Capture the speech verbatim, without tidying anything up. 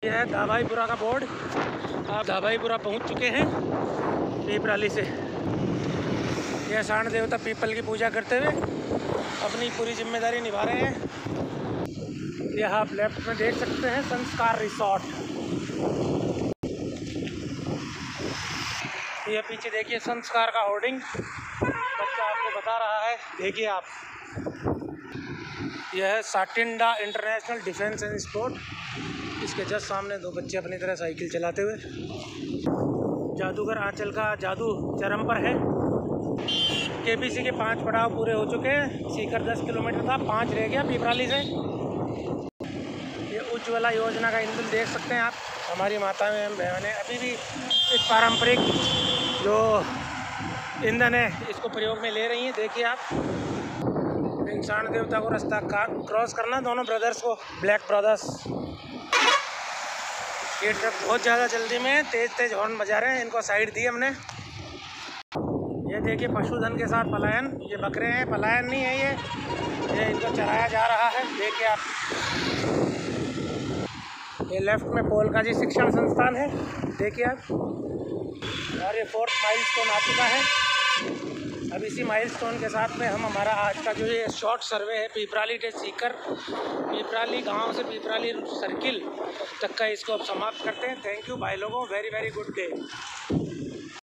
यह है धाबाईपुरा का बोर्ड। आप धाबाईपुरा पहुंच चुके हैं पीपराली से। यह सांड देवता पीपल की पूजा करते हुए अपनी पूरी जिम्मेदारी निभा रहे हैं। यह आप लेफ्ट में देख सकते हैं संस्कार रिसोर्ट। यह पीछे देखिए संस्कार का होर्डिंग, बच्चा आपको बता रहा है, देखिए आप। यह है साटिंडा इंटरनेशनल डिफेंस एंड स्पोर्ट। इसके जस्ट सामने दो बच्चे अपनी तरह साइकिल चलाते हुए। जादूगर आंचल का जादू चरम पर है। केबीसी के पांच पड़ाव पूरे हो चुके हैं। सीकर दस किलोमीटर था, पाँच रह गया पीपराली से। ये उज्ज्वला योजना का ईंधन देख सकते हैं आप। हमारी माता एवं बहनें अभी भी इस पारंपरिक जो ईंधन है इसको प्रयोग में ले रही हैं। देखिए आप, इंसान देवता को रास्ता क्रॉस करना, दोनों ब्रदर्स को, ब्लैक ब्रदर्स। ये ट्रक बहुत ज़्यादा जल्दी में तेज़ तेज़ हॉर्न बजा रहे हैं, इनको साइड दी हमने। ये देखिए पशुधन के साथ पलायन। ये बकरे हैं, पलायन नहीं है ये ये इनको चराया जा रहा है। देखिए आप, ये लेफ्ट में पोलका जी शिक्षण संस्थान है, देखिए आप। और ये फोर्थ माइलस्टोन आ चुका है। अब इसी माइलस्टोन के साथ में हम हमारा आज का जो ये शॉर्ट सर्वे है पीपराली से सीकर, पीपराली गांव से पीपराली सर्किल तक का, इसको अब समाप्त करते हैं। थैंक यू भाई लोगों, वेरी वेरी गुड डे।